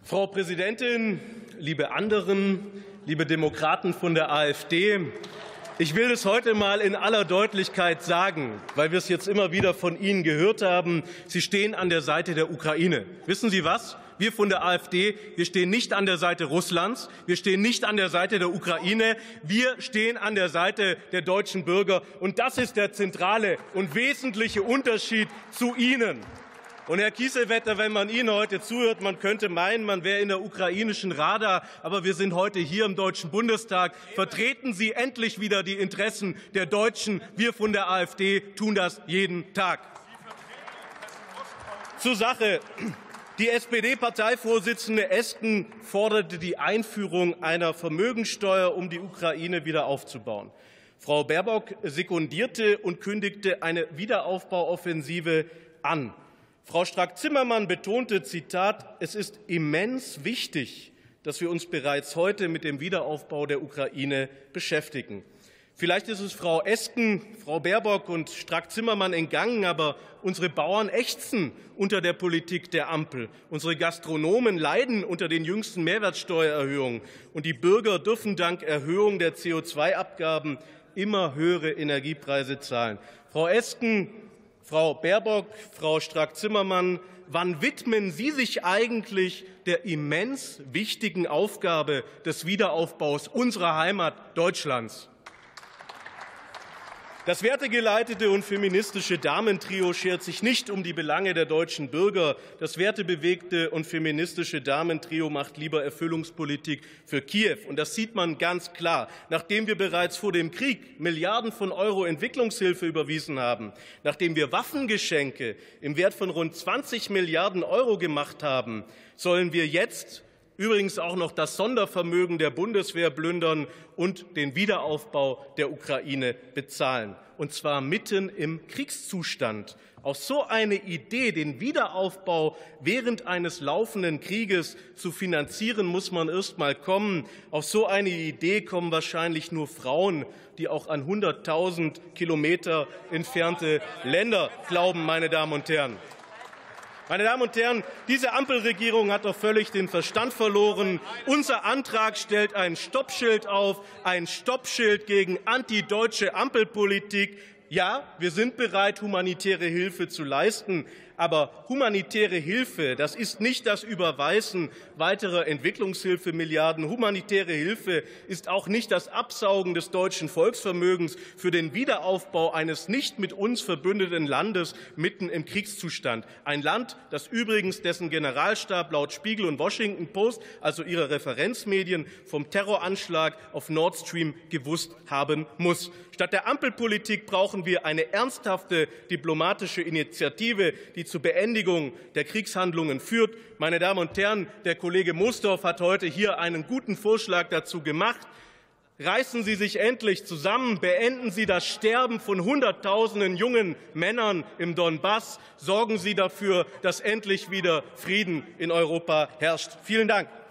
Frau Präsidentin, liebe anderen, liebe Demokraten von der AfD, ich will es heute mal in aller Deutlichkeit sagen, weil wir es jetzt immer wieder von Ihnen gehört haben. Sie stehen an der Seite der Ukraine. Wissen Sie was? Wir von der AfD, wir stehen nicht an der Seite Russlands, wir stehen nicht an der Seite der Ukraine, wir stehen an der Seite der deutschen Bürger. Und das ist der zentrale und wesentliche Unterschied zu Ihnen. Und Herr Kiesewetter, wenn man Ihnen heute zuhört, man könnte meinen, man wäre in der ukrainischen Rada, aber wir sind heute hier im Deutschen Bundestag. Vertreten Sie endlich wieder die Interessen der Deutschen. Wir von der AfD tun das jeden Tag. Zur Sache. Die SPD-Parteivorsitzende Esken forderte die Einführung einer Vermögensteuer, um die Ukraine wieder aufzubauen. Frau Baerbock sekundierte und kündigte eine Wiederaufbauoffensive an. Frau Strack-Zimmermann betonte, Zitat, es ist immens wichtig, dass wir uns bereits heute mit dem Wiederaufbau der Ukraine beschäftigen. Vielleicht ist es Frau Esken, Frau Baerbock und Strack-Zimmermann entgangen, aber unsere Bauern ächzen unter der Politik der Ampel. Unsere Gastronomen leiden unter den jüngsten Mehrwertsteuererhöhungen. Und die Bürger dürfen dank Erhöhung der CO2-Abgaben immer höhere Energiepreise zahlen. Frau Esken, Frau Baerbock, Frau Strack-Zimmermann, wann widmen Sie sich eigentlich der immens wichtigen Aufgabe des Wiederaufbaus unserer Heimat Deutschlands? Das wertegeleitete und feministische Damentrio schert sich nicht um die Belange der deutschen Bürger. Das wertebewegte und feministische Damentrio macht lieber Erfüllungspolitik für Kiew. Und das sieht man ganz klar. Nachdem wir bereits vor dem Krieg Milliarden von Euro Entwicklungshilfe überwiesen haben, nachdem wir Waffengeschenke im Wert von rund 20 Milliarden Euro gemacht haben, sollen wir jetzt übrigens auch noch das Sondervermögen der Bundeswehr plündern und den Wiederaufbau der Ukraine bezahlen. Und zwar mitten im Kriegszustand. Auf so eine Idee, den Wiederaufbau während eines laufenden Krieges zu finanzieren, muss man erst mal kommen. Auf so eine Idee kommen wahrscheinlich nur Frauen, die auch an 100.000 Kilometer entfernte Länder glauben, meine Damen und Herren. Meine Damen und Herren, diese Ampelregierung hat doch völlig den Verstand verloren. Unser Antrag stellt ein Stoppschild auf, ein Stoppschild gegen antideutsche Ampelpolitik. Ja, wir sind bereit, humanitäre Hilfe zu leisten. Aber humanitäre Hilfe, das ist nicht das Überweisen weiterer Entwicklungshilfemilliarden. Humanitäre Hilfe ist auch nicht das Absaugen des deutschen Volksvermögens für den Wiederaufbau eines nicht mit uns verbündeten Landes mitten im Kriegszustand. Ein Land, das übrigens dessen Generalstab laut Spiegel und Washington Post, also ihrer Referenzmedien, vom Terroranschlag auf Nord Stream gewusst haben muss. Statt der Ampelpolitik brauchen wir eine ernsthafte diplomatische Initiative, die zur Beendigung der Kriegshandlungen führt. Meine Damen und Herren, der Kollege Mosdorf hat heute hier einen guten Vorschlag dazu gemacht. Reißen Sie sich endlich zusammen, beenden Sie das Sterben von Hunderttausenden jungen Männern im Donbass, sorgen Sie dafür, dass endlich wieder Frieden in Europa herrscht. Vielen Dank.